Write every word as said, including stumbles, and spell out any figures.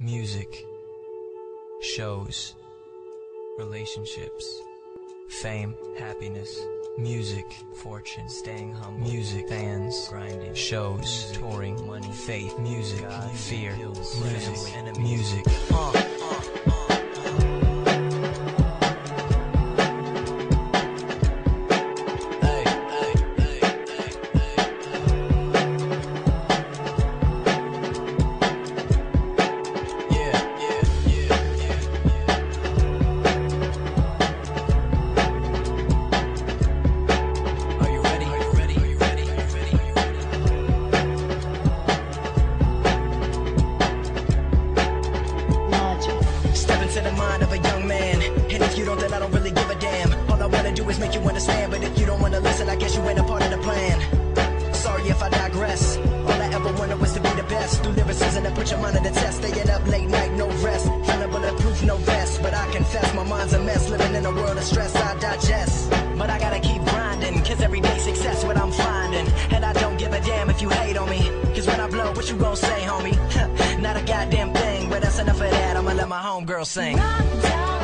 music, shows, relationships, fame, happiness, music, fortune, staying humble, music, fans, grinding, shows, music, touring, money, faith, music, God, fear, hills, music, enemy, music, uh, uh, uh. To the mind of a young man, and if you don't, then I don't really give a damn. All I wanna do is make you understand, but if you don't wanna listen, I guess you ain't a part of the plan. Sorry if I digress. All I ever wanted was to be the best. Do lyricism and put your mind to the test. Staying up late night, no rest. Feeling bulletproof, no vest. But I confess my mind's a mess. Living in a world of stress, I digest. But I gotta keep grinding, cause everyday success what I'm finding. And I don't give a damn if you hate on me, cause when I blow, what you gon' say, homie? Not a goddamn thing, but that's enough of that. I'ma let my homegirl sing.